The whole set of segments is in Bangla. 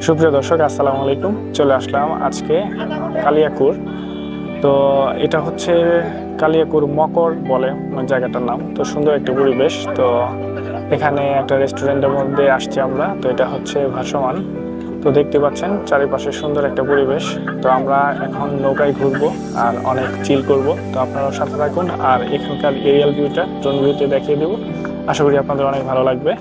সুপ্রিয় দর্শক, আসসালামু আলাইকুম। চলে আসলাম আজকে কালিয়াকুর। তো এটা হচ্ছে কালিয়াকুর মকর বলে জায়গাটার নাম। তো সুন্দর একটা পরিবেশ। তো এখানে একটা রেস্টুরেন্টের মধ্যে আসছি আমরা। তো এটা হচ্ছে ভাসমান। তো দেখতে পাচ্ছেন চারিপাশে সুন্দর একটা পরিবেশ। তো আমরা এখন নৌকায় ঘুরবো আর অনেক চিল করব। তো আপনারাও সাথে থাকুন আর এখানকার এরিয়াল ভিউটা ড্রোন ভিউতে দেখিয়ে দেবো। আশা করি আপনাদের অনেক ভালো লাগবে।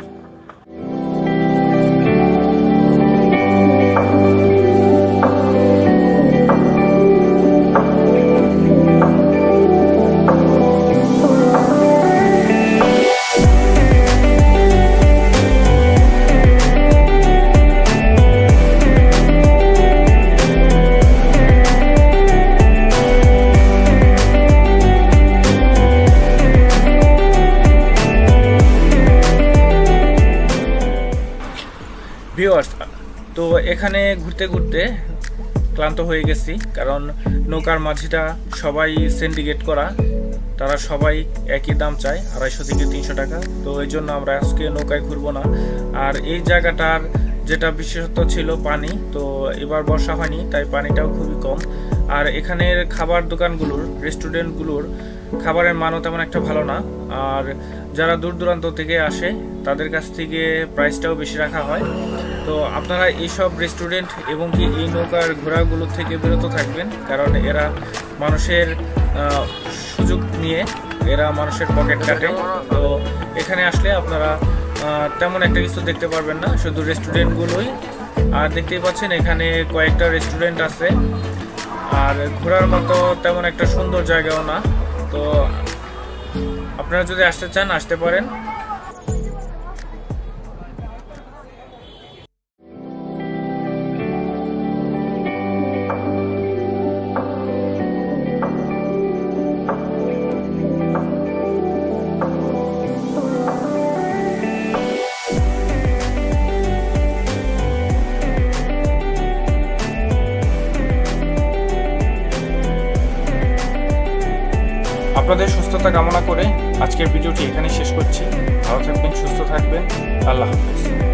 ভিউয়ার্স, তো এখানে ঘুরতে ঘুরতে ক্লান্ত হয়ে গেছি, কারণ নৌকার মাঝিটা সবাই সিন্ডিকেট করা, তারা সবাই একই দাম চায়, 250 থেকে 300 টাকা। তো এই জন্য আমরা আজকে নৌকায় ঘুরবো না। আর এই জায়গাটার যেটা বিশেষত্ব ছিল পানি, তো এবার বর্ষা হয়নি তাই পানিটাও খুবই কম। আর এখানের খাবার দোকানগুলোর, রেস্টুরেন্টগুলোর খাবারের মানও তেমন একটা ভালো না। আর যারা দূর দূরান্ত থেকে আসে তাদের কাছ থেকে প্রাইসটাও বেশি রাখা হয়। তো আপনারা এইসব রেস্টুরেন্ট এবং কি এই নৌকার ঘোরাগুলো থেকে বিরত থাকবেন, কারণ এরা মানুষের সুযোগ নিয়ে এরা মানুষের পকেট কাটে। তো এখানে আসলে আপনারা তেমন একটা কিছু দেখতে পারবেন না, শুধু রেস্টুরেন্টগুলোই। আর দেখতেই পাচ্ছেন এখানে কয়েকটা রেস্টুরেন্ট আছে, আর ঘোরার মতো তেমন একটা সুন্দর জায়গাও না। তো আপনারা যদি আসতে চান আসতে পারেন। আপনাদের সুস্থতা কামনা করে আজকের ভিডিওটি এখানে শেষ করছি। ভালো থাকবেন, সুস্থ থাকবেন। আল্লাহ হাফেজ।